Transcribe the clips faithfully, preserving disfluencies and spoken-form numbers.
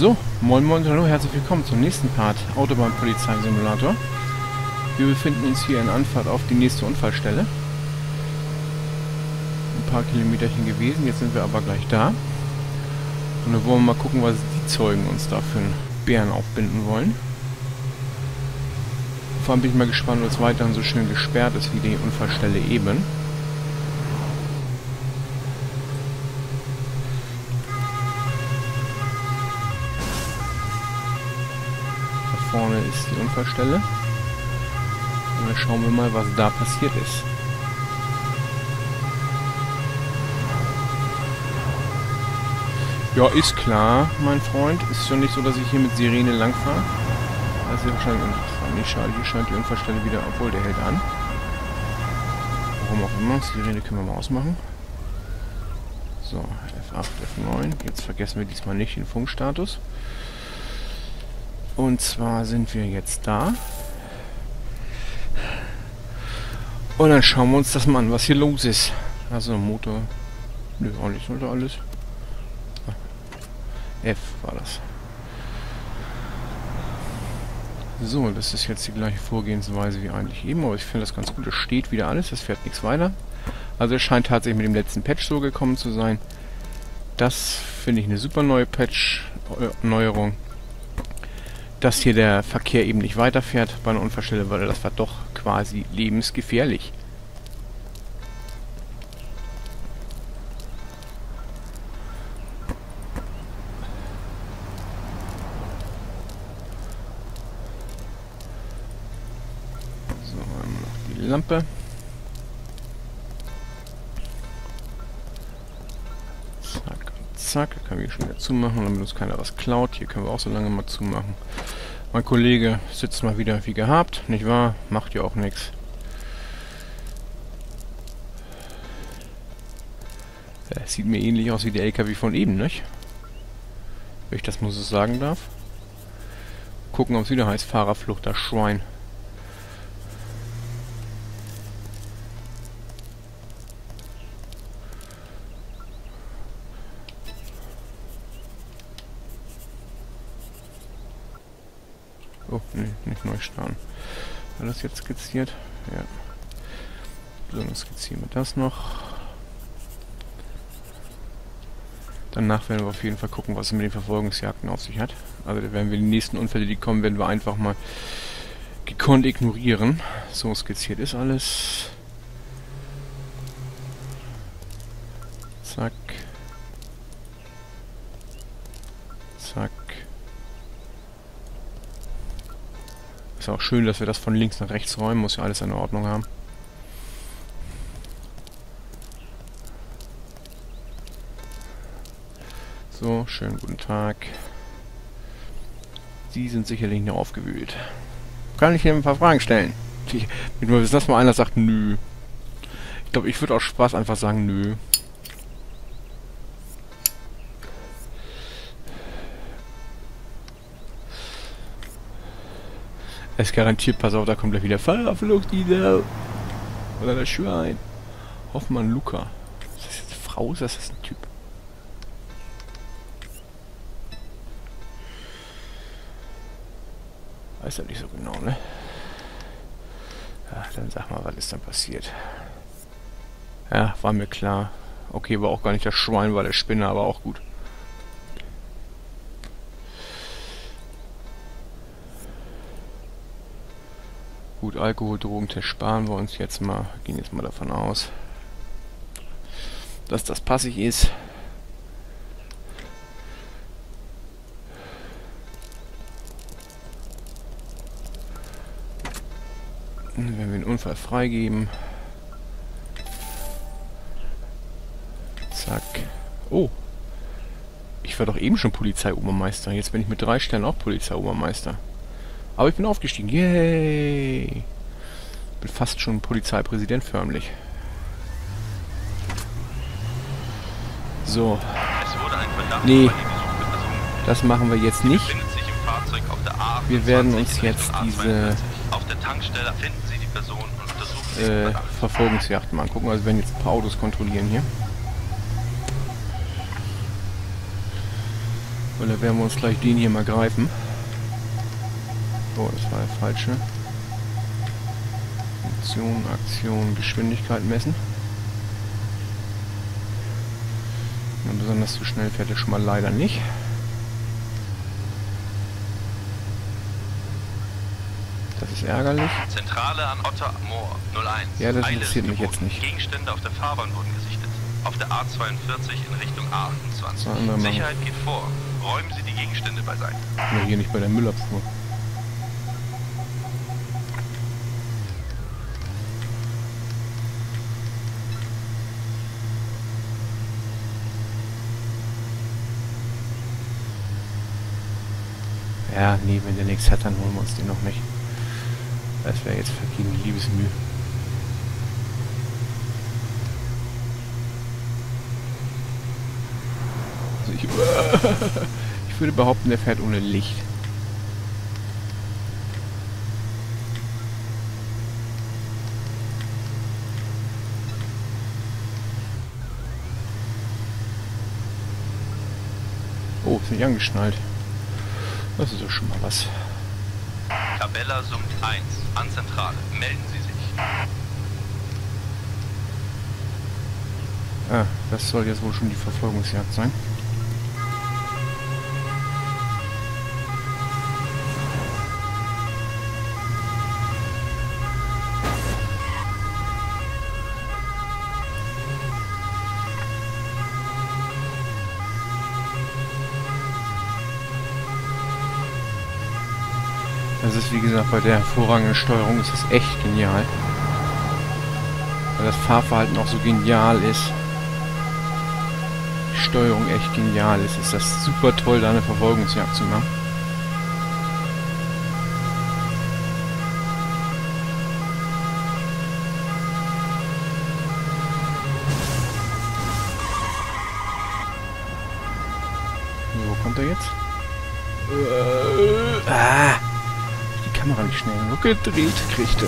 So, moin moin, hallo, herzlich willkommen zum nächsten Part Autobahnpolizeisimulator. Wir befinden uns hier in Anfahrt auf die nächste Unfallstelle. Ein paar Kilometerchen gewesen, jetzt sind wir aber gleich da. Und dann wollen wir mal gucken, was die Zeugen uns da für einen Bären aufbinden wollen. Vor allem bin ich mal gespannt, ob es weiterhin so schön gesperrt ist wie die Unfallstelle eben. Vorne ist die Unfallstelle. Und dann schauen wir mal, was da passiert ist. Ja, ist klar, mein Freund. Ist schon nicht so, dass ich hier mit Sirene langfahre. Das ist ja wahrscheinlich uninteressant. Nicht schade, hier scheint die Unfallstelle wieder, obwohl der hält an. Warum auch immer. Sirene können wir mal ausmachen. So, F acht, F neun. Jetzt vergessen wir diesmal nicht den Funkstatus. Und zwar sind wir jetzt da. Und dann schauen wir uns das mal an, was hier los ist. Also Motor. Nö, auch nicht, sollte alles. F war das. So, das ist jetzt die gleiche Vorgehensweise wie eigentlich eben, aber ich finde das ganz gut. Es steht wieder alles, es fährt nichts weiter. Also es scheint tatsächlich mit dem letzten Patch so gekommen zu sein. Das finde ich eine super neue Patch-Neuerung. Dass hier der Verkehr eben nicht weiterfährt bei einer Unfallstelle, weil das war doch quasi lebensgefährlich. So, haben wir noch die Lampe. Zack, zack, da können wir schon wieder zumachen, damit uns keiner was klaut. Hier können wir auch so lange mal zumachen. Mein Kollege sitzt mal wieder wie gehabt, nicht wahr? Macht ja auch nichts. Ja, sieht mir ähnlich aus wie der L K W von eben, nicht? Wenn ich das nur so sagen darf. Gucken, ob es wieder heißt, Fahrerflucht, das Schwein. Oh, nee, nicht neu starten. War das jetzt skizziert? Ja. So, dann skizzieren wir das noch. Danach werden wir auf jeden Fall gucken, was es mit den Verfolgungsjagden auf sich hat. Also da werden wir die nächsten Unfälle, die kommen, werden wir einfach mal gekonnt ignorieren. So, skizziert ist alles. Zack. Zack. Ist auch schön, dass wir das von links nach rechts räumen. Muss ja alles in Ordnung haben. So, schönen guten Tag. Sie sind sicherlich nicht aufgewühlt. Kann ich hier ein paar Fragen stellen? Ich, wenn das mal einer sagt, nö. Ich glaube, ich würde aus Spaß einfach sagen, nö. Er ist garantiert, pass auf, da kommt gleich wieder Fahrerflucht, dieser. Oder das Schwein. Hoffmann Luca. Ist das jetzt eine Frau? Ist das, das ein Typ? Weiß er nicht so genau, ne? Ja, dann sag mal, was ist dann passiert? Ja, war mir klar. Okay, war auch gar nicht das Schwein, war der Spinner, aber auch gut. Gut, Alkohol, Drogentest sparen wir uns jetzt mal. Gehen jetzt mal davon aus, dass das passig ist. Dann werden wir den Unfall freigeben. Zack. Oh. Ich war doch eben schon Polizeiobermeister. Jetzt bin ich mit drei Sternen auch Polizeiobermeister. Aber ich bin aufgestiegen. Yay! Bin fast schon Polizeipräsident förmlich. So. Nee. Das machen wir jetzt nicht. Wir werden uns jetzt diese äh, Verfolgungsjagd mal angucken. Also wir werden jetzt ein paar Autos kontrollieren hier. Weil da werden wir uns gleich den hier mal greifen. Oh, das war der falsche. Funktion, Aktion, Geschwindigkeit messen. Und besonders zu schnell fährt er schon mal leider nicht. Das ist ärgerlich. Zentrale an Otter Moor null eins. Ja, das interessiert mich jetzt nicht. Gegenstände auf der Fahrbahn wurden gesichtet. Auf der A zweiundvierzig in Richtung A achtundzwanzig. Sicherheit geht vor. Räumen Sie die Gegenstände beiseite. Ja, hier nicht bei der Müllabfuhr. Ja, nee, wenn der nichts hat, dann holen wir uns den noch nicht. Das wäre jetzt vergeben Liebesmühe. Also ich, ich würde behaupten, der fährt ohne Licht. Oh, ist nicht angeschnallt. Das ist doch schon mal was. Tabella summt eins. An Zentrale. Melden Sie sich. Ah, das soll jetzt wohl schon die Verfolgungsjagd sein. Das ist, wie gesagt, bei der hervorragenden Steuerung ist das echt genial. Weil das Fahrverhalten auch so genial ist. Die Steuerung echt genial ist. Ist das super toll, da eine Verfolgungsjagd zu machen. Wo kommt er jetzt? Äh, ah! Kamera nicht schnell genug gedreht kriegte.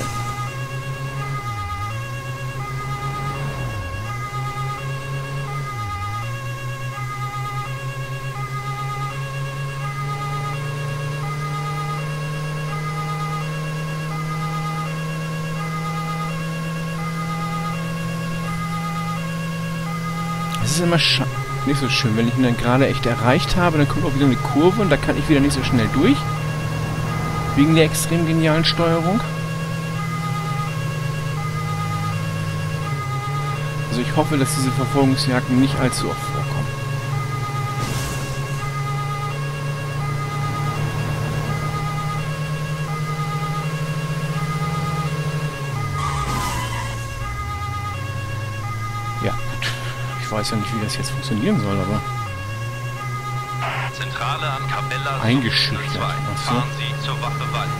Es ist immer scha nicht so schön, wenn ich ihn dann gerade echt erreicht habe, dann kommt auch wieder eine Kurve und da kann ich wieder nicht so schnell durch. Wegen der extrem genialen Steuerung. Also ich hoffe, dass diese Verfolgungsjagden nicht allzu oft vorkommen. Ja, gut. Ich weiß ja nicht, wie das jetzt funktionieren soll, aber... Zentrale an Tabella eingeschüchtert. Fahren Sie zur Wache Wald.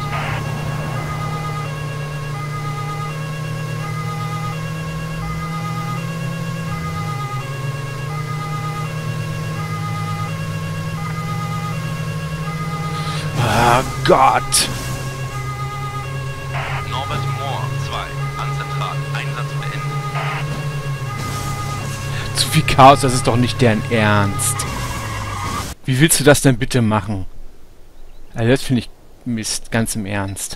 Ah Gott! Norbert Moor zwei. An Zentrale. Einsatz beendet. Zu viel Chaos, das ist doch nicht deren Ernst. Wie willst du das denn bitte machen? Also das finde ich Mist, ganz im Ernst.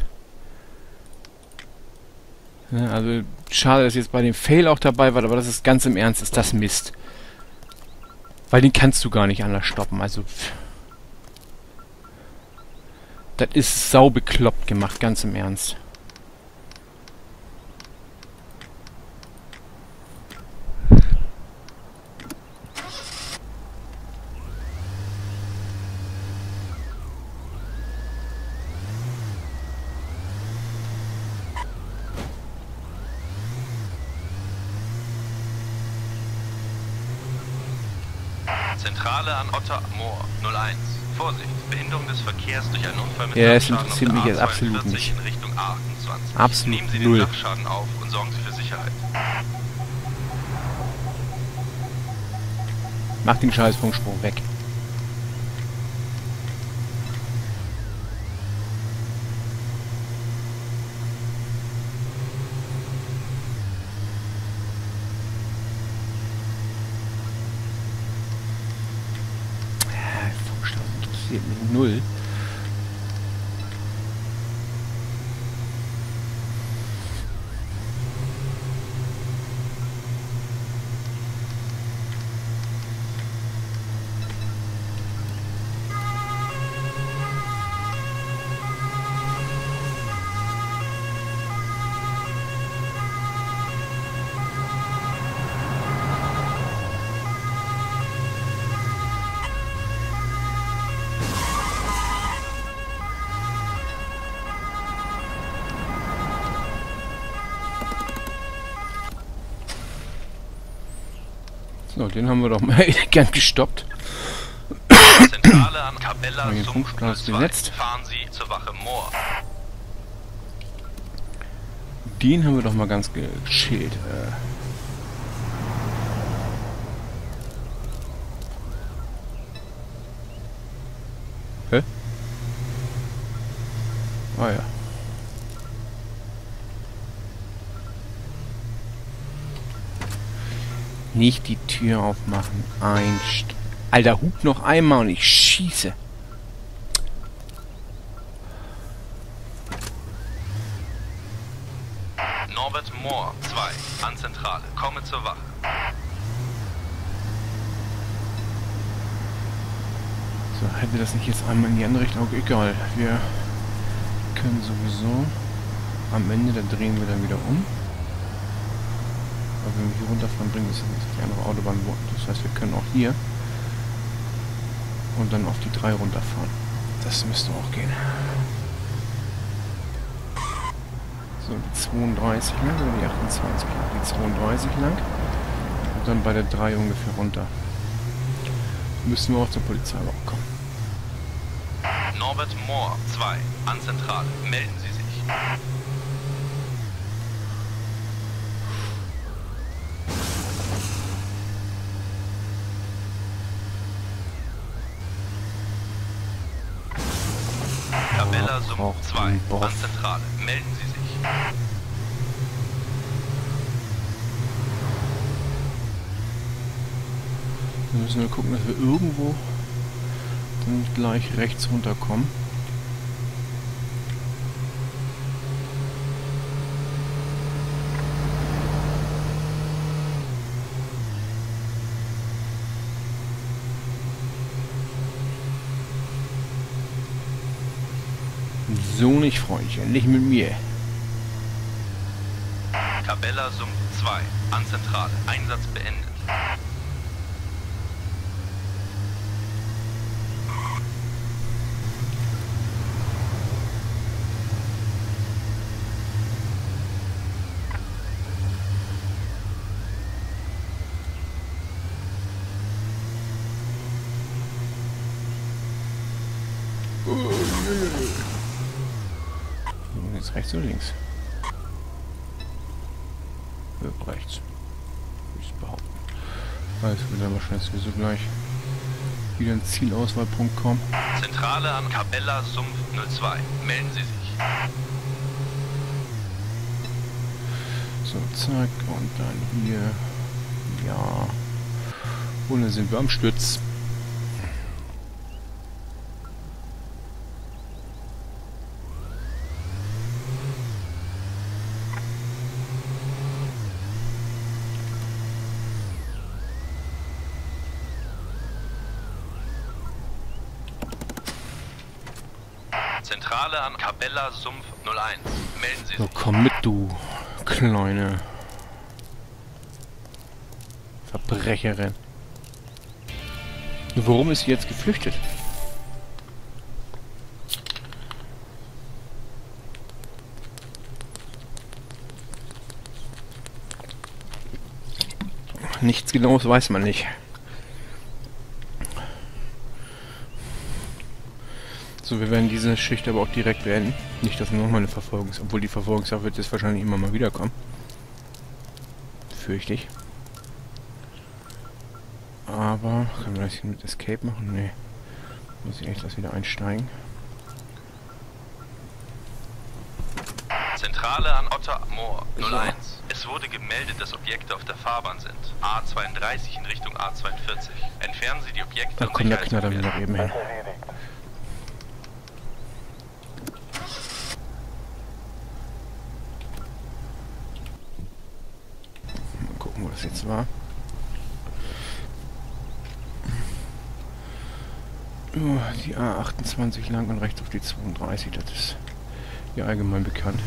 Ja, also schade, dass jetzt bei dem Fail auch dabei war, aber das ist ganz im Ernst, ist das Mist. Weil den kannst du gar nicht anders stoppen, also... Pff. Das ist sau bekloppt gemacht, ganz im Ernst. Zentrale an Otter Moor null eins. Vorsicht, Behinderung des Verkehrs durch einen Unfall mit ja, das Dachschaden interessiert mich jetzt absolut nicht. in Richtung A achtundzwanzig. Absolut Nehmen Sie null. den Dachschaden auf und sorgen Sie für Sicherheit. Mach den scheiß Funksprung weg. interessiert mich null. So, den haben wir doch mal gern gestoppt. Zentrale an Cabela Den Sumpf gesetzt. Fahren Sie zur Wache Moor. Den haben wir doch mal ganz gechillt. Äh. Hä? Ah ja. Nicht die Tür aufmachen. Ein St Alter, hupt noch einmal und ich schieße. Norbert Moor, zwei, an Zentrale. Komme zur Wache. So, hätte das nicht jetzt einmal in die andere Richtung? Okay, egal. Wir können sowieso am Ende, da drehen wir dann wieder um. Aber wenn wir hier runterfahren, bringt es nicht die andere Autobahn. Das heißt, wir können auch hier und dann auf die drei runterfahren. Das müsste auch gehen. So, die zweiunddreißig lang oder die achtundzwanzig lang? Die zweiunddreißig lang und dann bei der drei ungefähr runter. Müssen wir auch zur Polizei auch kommen. Norbert Moor, zwei, an Zentrale. Melden Sie sich. Cabela Sumpf zwei, an Zentrale. Melden Sie sich. Dann müssen wir gucken, dass wir irgendwo dann gleich rechts runterkommen. So nicht, Freundchen, nicht mit mir. Cabela Sumpf zwei, an Zentrale. Einsatz beendet. Jetzt rechts oder links? Ja, rechts. Würde ich behaupten. Also wird dann wahrscheinlich sowieso gleich wieder ein Zielauswahlpunkt kommen. Zentrale an Cabela Sumpf null zwei. Melden Sie sich. So, zack. Und dann hier. Ja. Und dann sind wir am Stütz. Zentrale an Cabela Sumpf null eins. Melden Sie sich. So, komm mit, du kleine Verbrecherin. Warum ist sie jetzt geflüchtet? Nichts Genaues weiß man nicht. So, wir werden diese Schicht aber auch direkt beenden. Nicht, dass nochmal eine Verfolgung ist. Obwohl die Verfolgungsjagd wird jetzt wahrscheinlich immer mal wieder kommen. Fürchte ich. Aber, können wir das hier mit Escape machen? Nee. Muss ich echt das wieder einsteigen. Zentrale an Otter Moor null eins. Es wurde gemeldet, dass Objekte auf der Fahrbahn sind. A zweiunddreißig in Richtung A zweiundvierzig. Entfernen Sie die Objekte Da und kommt der Knatter wieder eben hin. jetzt war. Oh, die A achtundzwanzig lang und rechts auf die zweiunddreißig, das ist ja allgemein bekannt.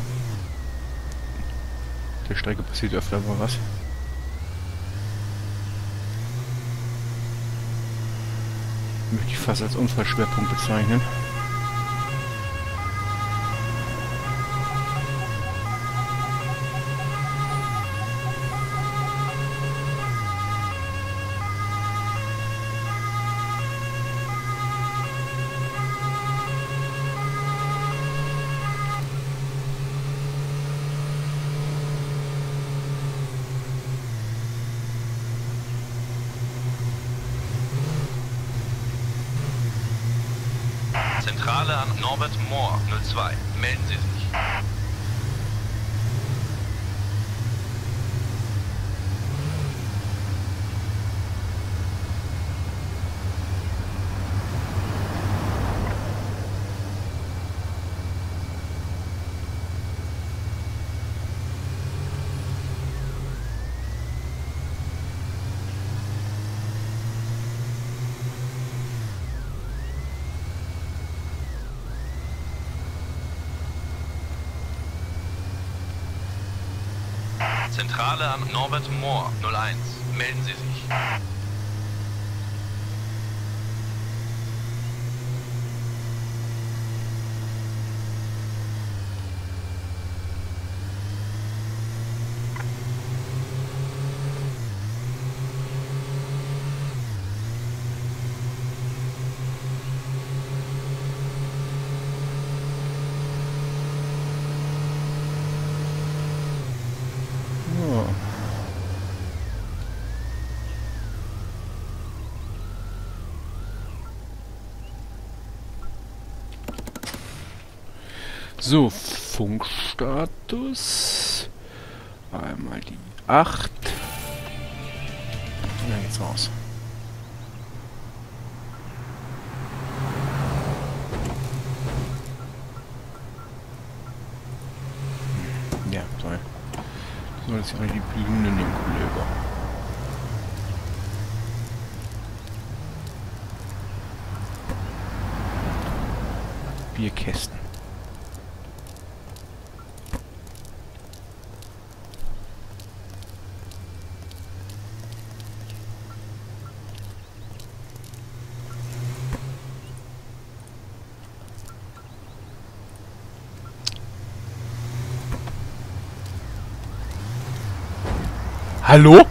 Der Strecke passiert öfter mal was. Möchte ich fast als Unfallschwerpunkt bezeichnen. Zentrale an Norbert Mohr, null zwei. Melden Sie sich. Zentrale an Norbert Mohr, null eins. Melden Sie sich. So, Funkstatus. Einmal die acht. Und dann geht's raus. Ja, toll. So, jetzt hier die Bienen in den Kollege. Bierkästen. Hallo?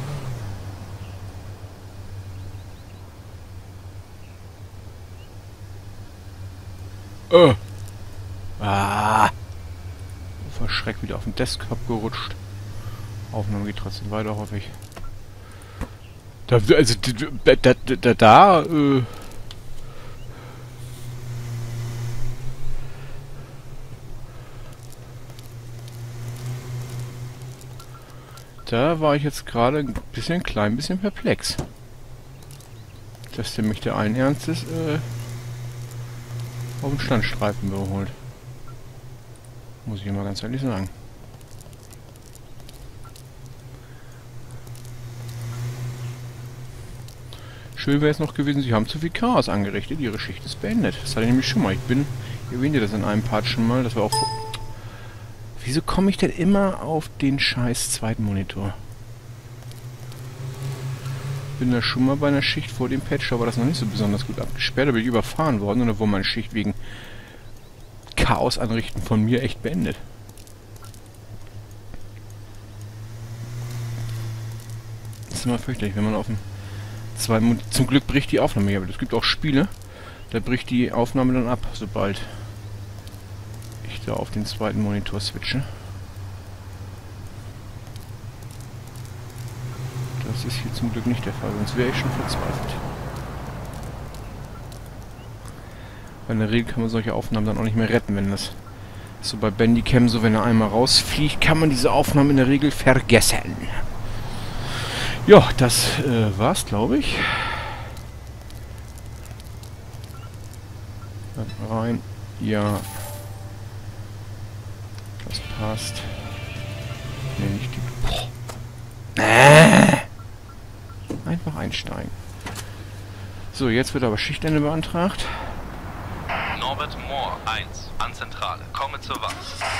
Äh. Ah. Verschreckt wieder auf den Desktop gerutscht. Aufnahme geht trotzdem weiter, hoffe ich. Da, also, da, da, da, da äh. Da war ich jetzt gerade ein bisschen, klein bisschen perplex. Dass der mich der allen Ernstes äh, auf den Standstreifen überholt. Muss ich immer ganz ehrlich sagen. Schön wäre es noch gewesen, sie haben zu viel Chaos angerichtet, ihre Schicht ist beendet. Das hatte ich nämlich schon mal. Ich bin, ich erwähnte das in einem Part schon mal, das war auch... Wieso komme ich denn immer auf den scheiß zweiten Monitor? Bin da schon mal bei einer Schicht vor dem Patch, aber das noch nicht so besonders gut abgesperrt. Da bin ich überfahren worden und da wurde meine Schicht wegen Chaos anrichten von mir echt beendet. Das ist immer fürchterlich, wenn man auf dem zweiten Monitor... Zum Glück bricht die Aufnahme hier, aber es gibt auch Spiele, da bricht die Aufnahme dann ab, sobald ich da auf den zweiten Monitor switche. Das ist hier zum Glück nicht der Fall, sonst wäre ich schon verzweifelt. Weil in der Regel kann man solche Aufnahmen dann auch nicht mehr retten, wenn das so bei Bandicam, so wenn er einmal rausfliegt, kann man diese Aufnahmen in der Regel vergessen. Ja, das äh, war's, glaube ich. Rein. Ja. Das passt. Nee, nicht die... Boah. Äh. einfach einsteigen. So, jetzt wird aber Schichtende beantragt. Norbert Mohr, eins, an Zentrale. Komme zur Wache.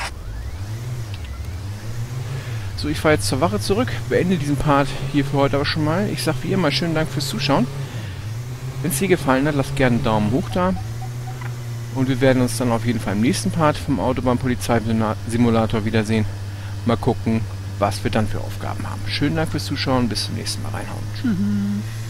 So, ich fahre jetzt zur Wache zurück, beende diesen Part hier für heute aber schon mal. Ich sage wie immer schönen Dank fürs Zuschauen. Wenn es dir gefallen hat, lasst gerne einen Daumen hoch da. Und wir werden uns dann auf jeden Fall im nächsten Part vom Autobahn-Polizei-Simulator wiedersehen. Mal gucken, was wir dann für Aufgaben haben. Schönen Dank fürs Zuschauen, bis zum nächsten Mal. Reinhauen. Tschüss.